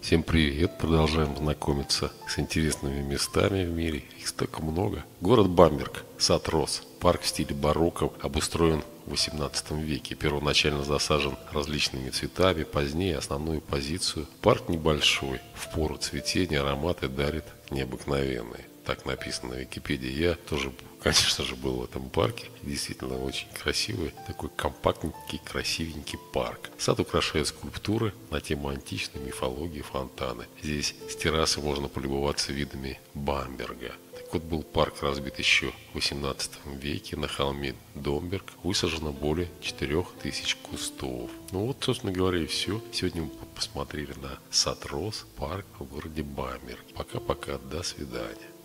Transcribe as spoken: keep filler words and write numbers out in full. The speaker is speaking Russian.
Всем привет! Продолжаем знакомиться с интересными местами в мире. Их столько много. Город Бамберг, сад роз. Парк в стиле барокко обустроен в восемнадцатом веке. Первоначально засажен различными цветами, позднее основную позицию. Парк небольшой, в пору цветения ароматы дарит необыкновенные. Так написано на Википедии. Я тоже, конечно же, был в этом парке. Действительно очень красивый, такой компактненький, красивенький парк. Сад украшает скульптуры на тему античной мифологии, фонтаны. Здесь с террасы можно полюбоваться видами Бамберга. Так вот, был парк разбит еще в восемнадцатом веке. На холме Домберг высажено более четырех тысяч кустов. Ну вот, собственно говоря, и все. Сегодня мы посмотрели на сад роз, парк в городе Бамберг. Пока-пока, до свидания.